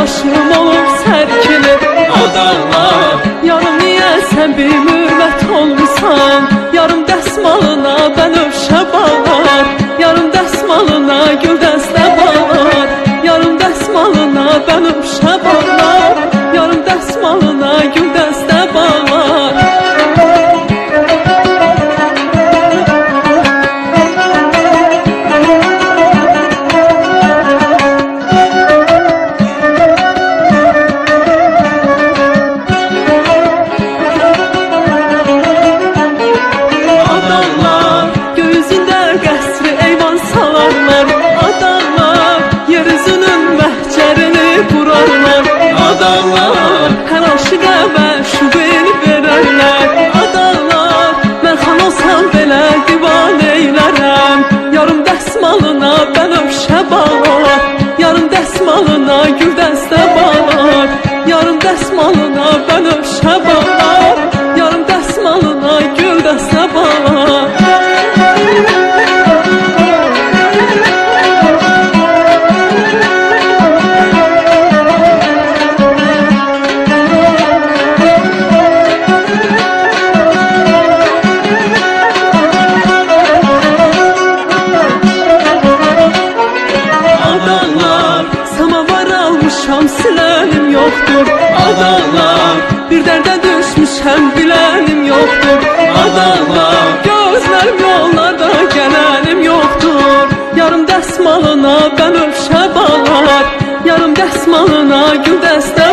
başım olur sərkilib o dağlar. Yarım niyə sən bir mürvət olmusan, yarım dəsmalına bənövşə bağlar, yarım dəsmalına gül dəstə bağlar, yarım dəsmalına bənövşə bağlar, yarım dəsmalına gül dəstə bağlar. Hər aşıqa məşuqin verərlər adamlar. Mən xan olsam belə divan eylərəm. Yarım dəsmalına bənövşə bağlar, yarım dəsmalına gül dəstə bağlar, yarım dəsmalına bənövşə bağlar, yarım dəsmalına gül dəstə bağlar. Silənim yoxdur adamlar, bir dərdə düşmüşəm bilənim yoxdur adamlar. Gözlərim yollarda gələnim yoxdur. Yarım dəsmalına bənövşə bağlar, yarım dəsmalına gül dəstə